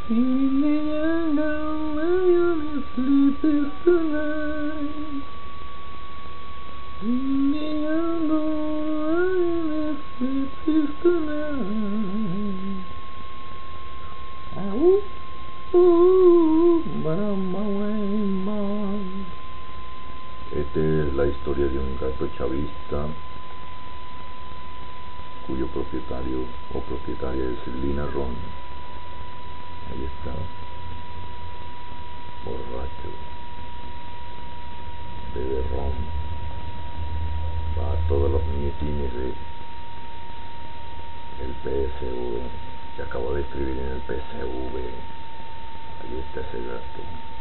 Feeling unknown, where your sleep is tonight. Feeling unknown, where your sleep is tonight. But I'm away, mom. Esta es la historia de un gato chavista cuyo propietario o propietaria es Lina Ron. Ahí está, borracho, bebe ron, va a todos los meetings del PSV, que acabo de escribir en el PSV. Ahí está ese gato.